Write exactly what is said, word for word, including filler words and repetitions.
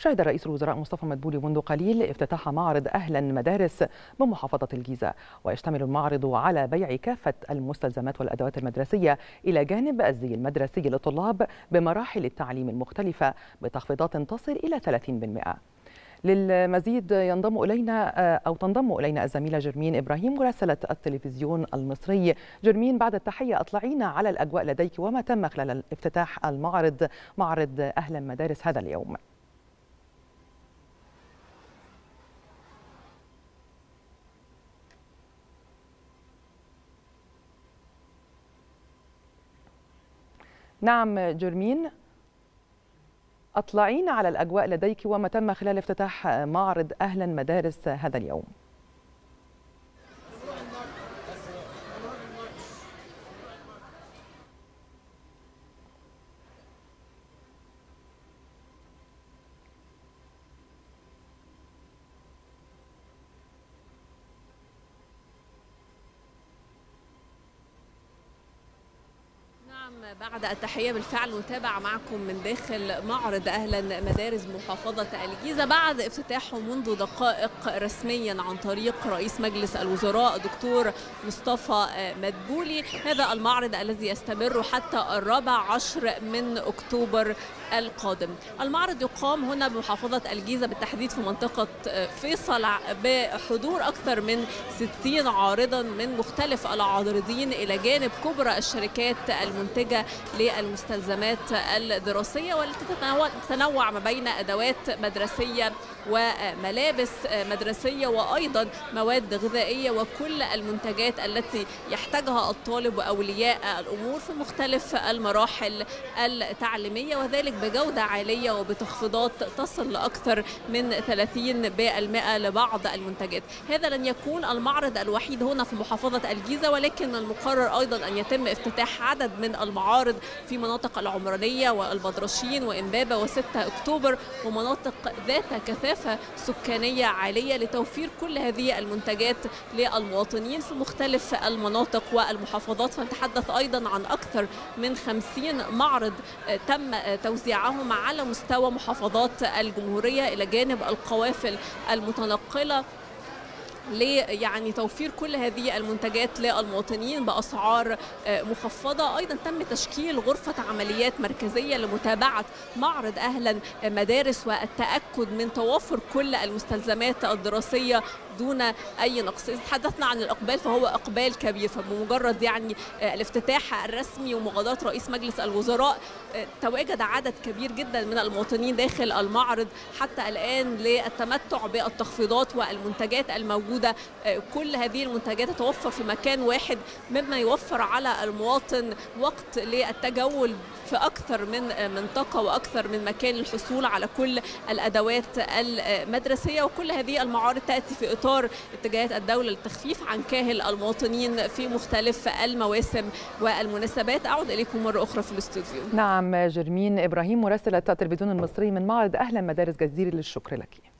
شهد رئيس الوزراء مصطفى مدبولي منذ قليل افتتاح معرض أهلا مدارس بمحافظة الجيزة، ويشتمل المعرض على بيع كافة المستلزمات والأدوات المدرسية إلى جانب الزي المدرسي للطلاب بمراحل التعليم المختلفة بتخفيضات تصل إلى ثلاثين بالمئة. للمزيد ينضم إلينا أو تنضم إلينا الزميلة جرمين إبراهيم مراسلة التلفزيون المصري. جرمين، بعد التحية أطلعينا على الأجواء لديك وما تم خلال افتتاح المعرض معرض أهلا مدارس هذا اليوم. نعم جرمين، أطلعينا على الأجواء لديك وما تم خلال افتتاح معرض أهلا مدارس هذا اليوم. بعد التحية بالفعل نتابع معكم من داخل معرض أهلا مدارس محافظة الجيزة بعد افتتاحه منذ دقائق رسميا عن طريق رئيس مجلس الوزراء دكتور مصطفى مدبولي. هذا المعرض الذي يستمر حتى الرابع عشر من أكتوبر القادم. المعرض يقام هنا بمحافظة الجيزة بالتحديد في منطقة فيصل بحضور أكثر من ستين عارضا من مختلف العارضين إلى جانب كبرى الشركات المنتجة للمستلزمات الدراسية والتي تتنوع ما بين أدوات مدرسية وملابس مدرسية وأيضا مواد غذائية وكل المنتجات التي يحتاجها الطالب وأولياء الأمور في مختلف المراحل التعليمية، وذلك بجودة عالية وبتخفيضات تصل لأكثر من ثلاثين بالمئة لبعض المنتجات. هذا لن يكون المعرض الوحيد هنا في محافظة الجيزة، ولكن المقرر أيضا أن يتم افتتاح عدد من المعارض في مناطق العمرانية والبدرشين وإمبابة وستة أكتوبر ومناطق ذات كثافة سكانية عالية لتوفير كل هذه المنتجات للمواطنين في مختلف المناطق والمحافظات. فنتحدث أيضا عن أكثر من خمسين معرض تم توزيعهم على مستوى محافظات الجمهورية إلى جانب القوافل المتنقلة لي يعني توفير كل هذه المنتجات للمواطنين بأسعار مخفضة. أيضا تم تشكيل غرفة عمليات مركزية لمتابعة معرض أهلا مدارس والتأكد من توافر كل المستلزمات الدراسية دون أي نقص. إذا تحدثنا عن الإقبال فهو إقبال كبير، فبمجرد يعني الافتتاح الرسمي ومغادرة رئيس مجلس الوزراء تواجد عدد كبير جدا من المواطنين داخل المعرض حتى الآن للتمتع بالتخفيضات والمنتجات الموجودة. كل هذه المنتجات تتوفر في مكان واحد مما يوفر على المواطن وقت للتجول في أكثر من منطقة وأكثر من مكان للحصول على كل الأدوات المدرسية. وكل هذه المعارض تأتي في إطار اتجاهات الدولة للتخفيف عن كاهل المواطنين في مختلف المواسم والمناسبات. أعود إليكم مرة أخرى في الاستوديو. نعم جرمين إبراهيم مراسلة التلفزيون المصري من معرض أهلا مدارس، جزيل الشكر لك.